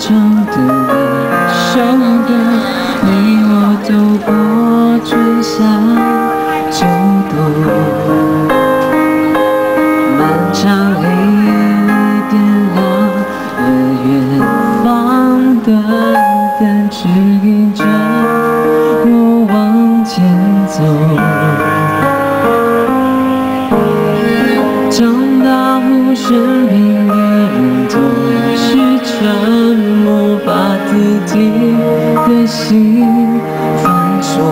唱的那首歌，你我走过春夏秋冬，漫长黑夜点亮了远方的灯，指引着我往前走。长大后身边的人总是沉默，把自己的心反锁。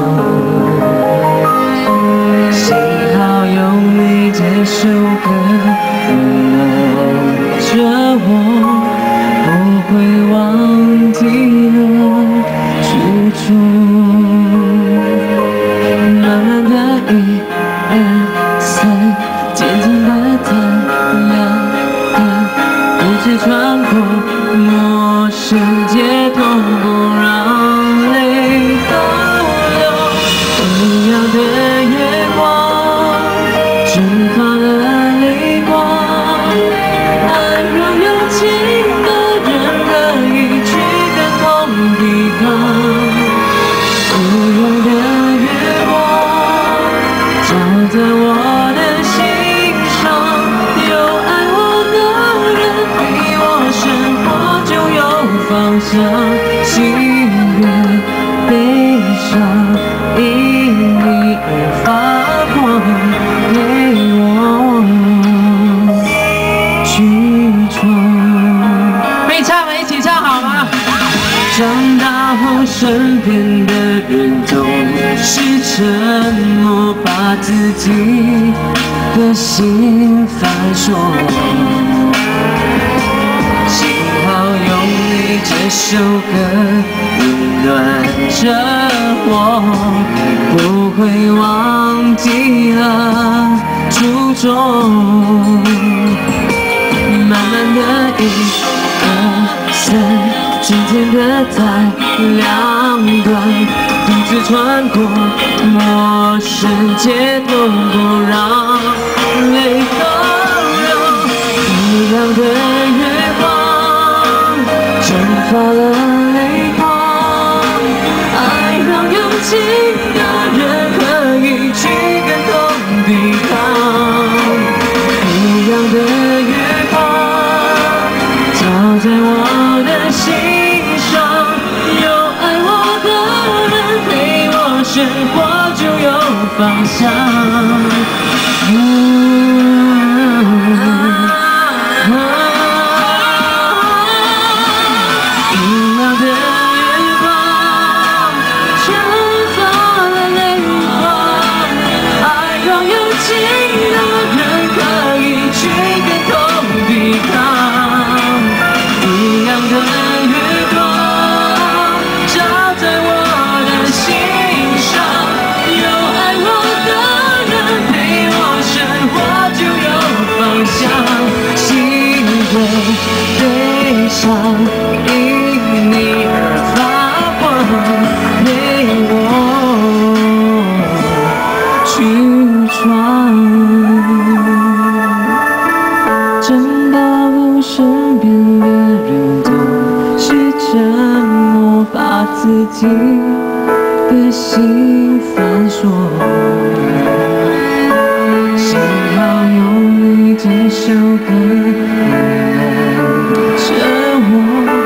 幸好有你这首歌温暖着我，不会忘记了初衷。慢慢的一二三，渐渐的太阳的不知穿过陌生街头，让泪倒流。一样的月光蒸发了泪光，爱让有情的人可以去感同抵抗。一样的月光照在我的心上，有爱我的人陪我生活就有方向。心越悲伤，因你而发光，陪我去闯。可以唱吗？一起唱好吗？长大后，身边的人总是沉默，把自己的心反锁。幸好有你这首歌温暖着我，不会忘记了初衷。慢慢的一二三，渐渐的太两端，独自穿过陌生街头，不让泪倒流。一样的月光蒸发了泪光，爱让有情的人可以去感同抵抗。一样的月光照在我的心上，有爱我的人陪我生活就有方向。一样的月光蒸发了泪光，爱让有情的人可以去感同抵抗。一样的月光照在我的心上，有爱我的人陪我生活就有方向。心会悲伤，因你而发光，陪我去闯。长大后，身边的人总是沉默，把自己的心反锁。幸好有你这首歌温暖着我。